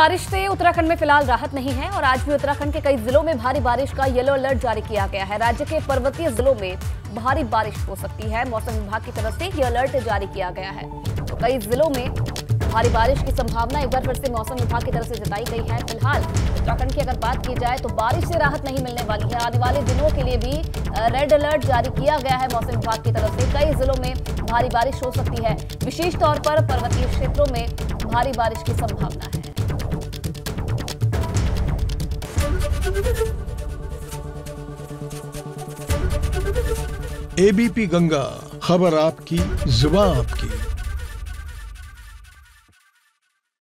बारिश से उत्तराखंड में फिलहाल राहत नहीं है और आज भी उत्तराखंड के कई जिलों में भारी बारिश का येलो अलर्ट जारी किया गया है। राज्य के पर्वतीय जिलों में भारी बारिश हो सकती है। मौसम विभाग की तरफ से ये अलर्ट जारी किया गया है। तो कई जिलों में भारी बारिश की संभावना एक बार फिर से मौसम विभाग की तरफ से जताई गई है। फिलहाल उत्तराखंड की अगर बात की जाए तो बारिश से राहत नहीं मिलने वाली है। आने वाले दिनों के लिए भी रेड अलर्ट जारी किया गया है मौसम विभाग की तरफ से। कई जिलों में भारी बारिश हो सकती है। विशेष तौर पर पर्वतीय क्षेत्रों में भारी बारिश की संभावना है। एबीपी गंगा, खबर आपकी, जुबान आपकी।